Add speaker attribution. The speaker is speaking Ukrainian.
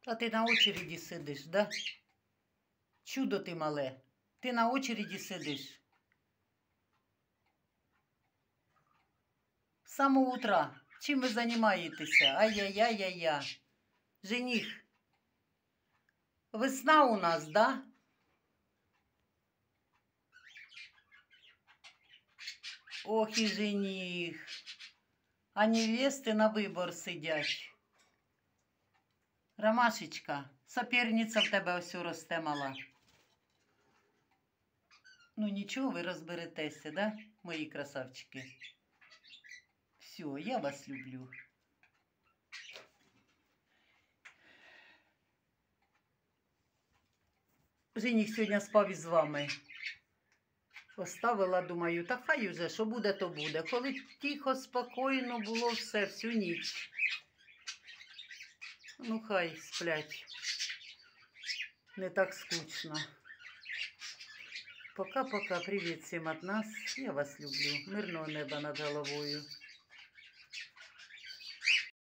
Speaker 1: А ти на очереді сидиш, да? Чудо ти мале. Ти на очереді сидиш. З самого утра. Чим ви займаєтеся? Ай-яй-яй-яй-яй. Жених. Весна у нас, да? Ох і жених. А невести на вибор сидять. Ромашечка, соперниця в тебе ось росте мала. Ну нічого, ви розберетеся, да, мої красавчики? Все, я вас люблю. Жених сьогодні спав із вами. Оставила, думаю, та хай уже, що буде, то буде. Коли тихо, спокійно було все, всю ніч. Ну, хай сплять. Не так скучно. Пока-пока. Привіт всім від нас. Я вас люблю. Мирного неба над головою.